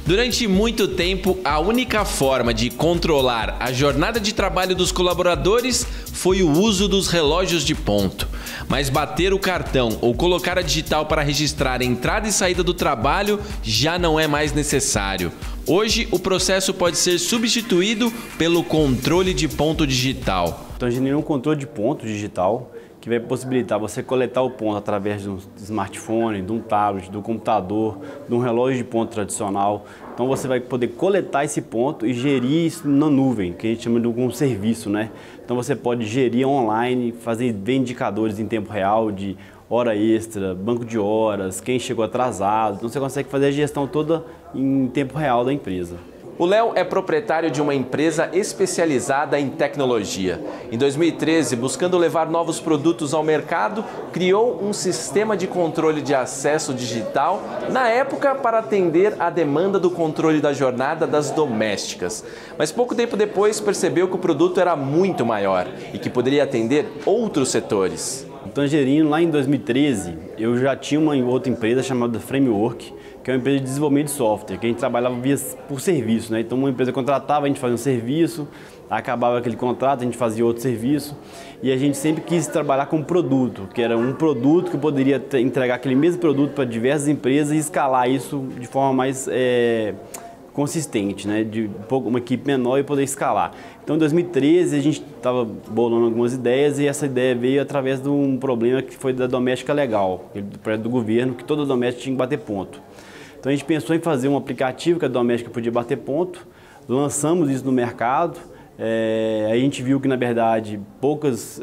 Durante muito tempo, a única forma de controlar a jornada de trabalho dos colaboradores foi o uso dos relógios de ponto. Mas bater o cartão ou colocar a digital para registrar a entrada e saída do trabalho já não é mais necessário. Hoje, o processo pode ser substituído pelo controle de ponto digital. Então, a gente tem um controle de ponto digital que vai possibilitar você coletar o ponto através de um smartphone, de um tablet, do computador, de um relógio de ponto tradicional. Então você vai poder coletar esse ponto e gerir isso na nuvem, que a gente chama de um serviço, né? Então você pode gerir online, ver indicadores em tempo real de hora extra, banco de horas, quem chegou atrasado. Então você consegue fazer a gestão toda em tempo real da empresa. O Léo é proprietário de uma empresa especializada em tecnologia. Em 2013, buscando levar novos produtos ao mercado, criou um sistema de controle de acesso digital, na época para atender a demanda do controle da jornada das domésticas. Mas pouco tempo depois percebeu que o produto era muito maior e que poderia atender outros setores. O Tangerino, lá em 2013, eu já tinha uma outra empresa chamada Framework, que é uma empresa de desenvolvimento de software, que a gente trabalhava por serviço, né? Então uma empresa contratava, a gente fazia um serviço, acabava aquele contrato, a gente fazia outro serviço, e a gente sempre quis trabalhar com produto, que era um produto que poderia entregar aquele mesmo produto para diversas empresas e escalar isso de forma mais consistente, né? De uma equipe menor e poder escalar. Então, em 2013, a gente estava bolando algumas ideias e essa ideia veio através de um problema que foi da doméstica legal, do projeto do governo, que toda doméstica tinha que bater ponto. Então, a gente pensou em fazer um aplicativo que a doméstica podia bater ponto, lançamos isso no mercado, a gente viu que, na verdade, poucos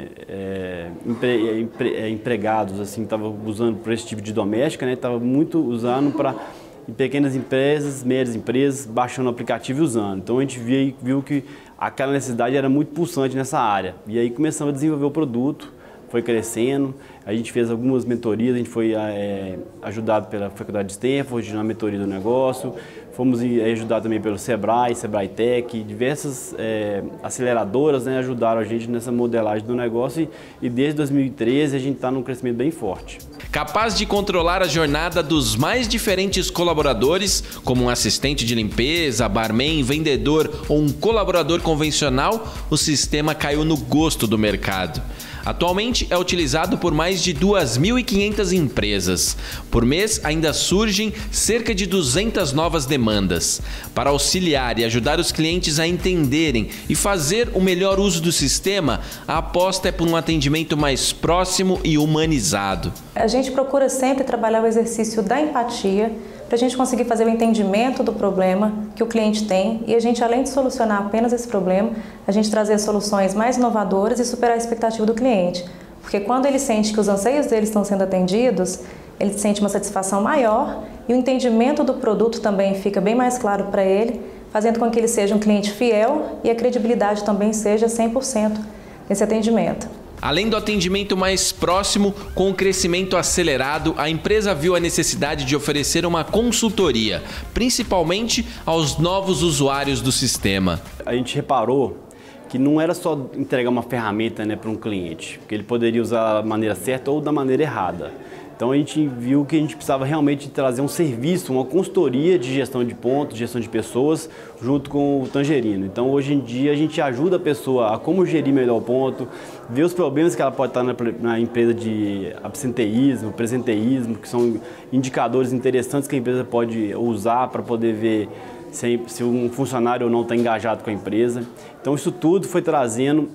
empregados assim, estavam usando por esse tipo de doméstica, né? Estava muito usando para pequenas empresas, médias empresas, baixando o aplicativo e usando. Então a gente viu que aquela necessidade era muito pulsante nessa área. E aí começamos a desenvolver o produto, foi crescendo, a gente fez algumas mentorias, a gente foi ajudado pela Faculdade de Stanford na mentoria do negócio, fomos ajudados também pelo Sebrae, Sebrae Tech, diversas aceleradoras, né, ajudaram a gente nessa modelagem do negócio e desde 2013 a gente está num crescimento bem forte. Capaz de controlar a jornada dos mais diferentes colaboradores, como um assistente de limpeza, barman, vendedor ou um colaborador convencional, o sistema caiu no gosto do mercado. Atualmente é utilizado por mais de 2.500 empresas. Por mês ainda surgem cerca de 200 novas demandas. Para auxiliar e ajudar os clientes a entenderem e fazer o melhor uso do sistema, a aposta é por um atendimento mais próximo e humanizado. A gente procura sempre trabalhar o exercício da empatia, para a gente conseguir fazer o entendimento do problema que o cliente tem e a gente, além de solucionar apenas esse problema, a gente trazer soluções mais inovadoras e superar a expectativa do cliente. Porque quando ele sente que os anseios dele estão sendo atendidos, ele sente uma satisfação maior e o entendimento do produto também fica bem mais claro para ele, fazendo com que ele seja um cliente fiel e a credibilidade também seja 100% nesse atendimento. Além do atendimento mais próximo, com o crescimento acelerado, a empresa viu a necessidade de oferecer uma consultoria, principalmente aos novos usuários do sistema. A gente reparou que não era só entregar uma ferramenta, né, para um cliente, que ele poderia usar da maneira certa ou da maneira errada. Então a gente viu que a gente precisava realmente trazer um serviço, uma consultoria de gestão de pontos, gestão de pessoas, junto com o Tangerino. Então hoje em dia a gente ajuda a pessoa a como gerir melhor o ponto, ver os problemas que ela pode estar na empresa de absenteísmo, presenteísmo, que são indicadores interessantes que a empresa pode usar para poder ver se um funcionário ou não está engajado com a empresa. Então isso tudo foi trazendo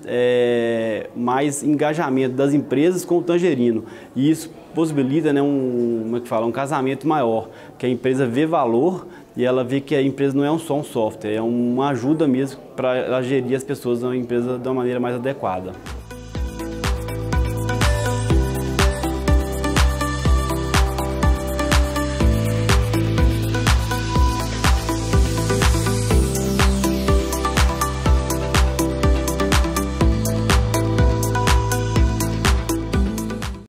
mais engajamento das empresas com o Tangerino. E isso possibilita, né, um casamento maior, que a empresa vê valor e ela vê que a empresa não é só um software, é uma ajuda mesmo para ela gerir as pessoas na empresa de uma maneira mais adequada.